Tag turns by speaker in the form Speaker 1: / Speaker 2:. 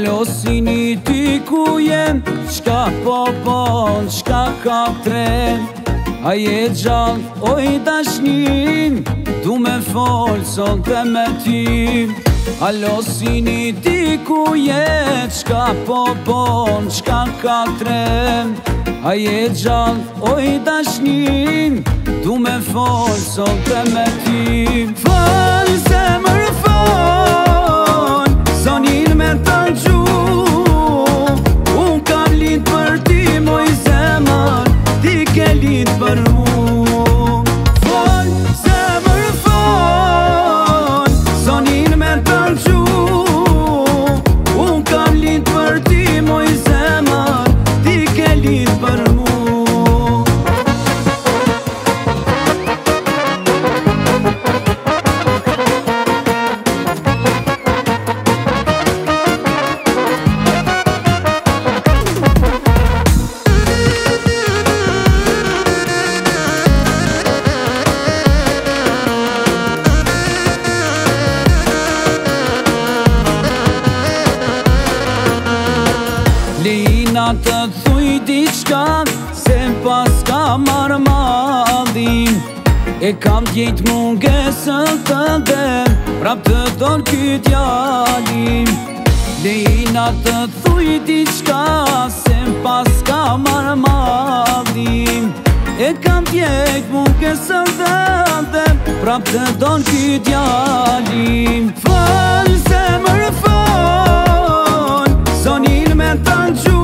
Speaker 1: Halosini ty ku jem, qka po bon, qka ka tren. A je gjall, oj dashnin, du me fol sot dhe me ty. Halosini ty ku je, qka po bon, qka ka tren. A je gjall, oj dashnin, du me fol sot dhe me ty. Fol zemër fol, sonin me të gju. Unë kam lind për ty moj zemër, ti ke lind për mu. Fol zemër fol, sonin me të gju. Unë kam lind për ty moj zemër, ti ke lind për mu. Lina të thuj diçka, se pas ka marrë madhin. E kam djejt mungesën të dem, prap të don ky djalim. Lina të thuj diçka, se pas ka marrë madhin. E kam djejt mungesën të dem, prap të don ky djalim. Fol zemër fol, sonin me të gju.